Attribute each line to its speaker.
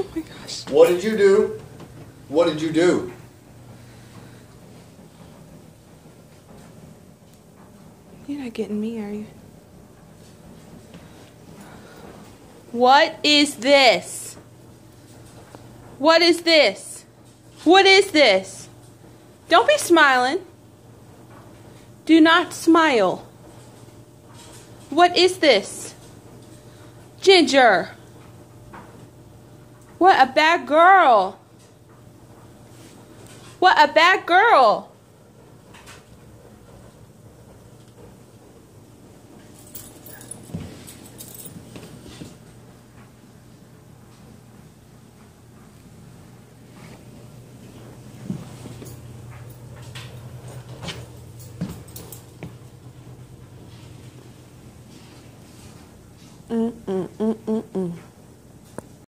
Speaker 1: Oh my gosh.
Speaker 2: What did you do? What did you do?
Speaker 1: You're not getting me, are you? What is this? What is this? What is this? Don't be smiling. Do not smile. What is this? Ginger. What a bad girl. What a bad girl. Mm-mm-mm-mm-mm.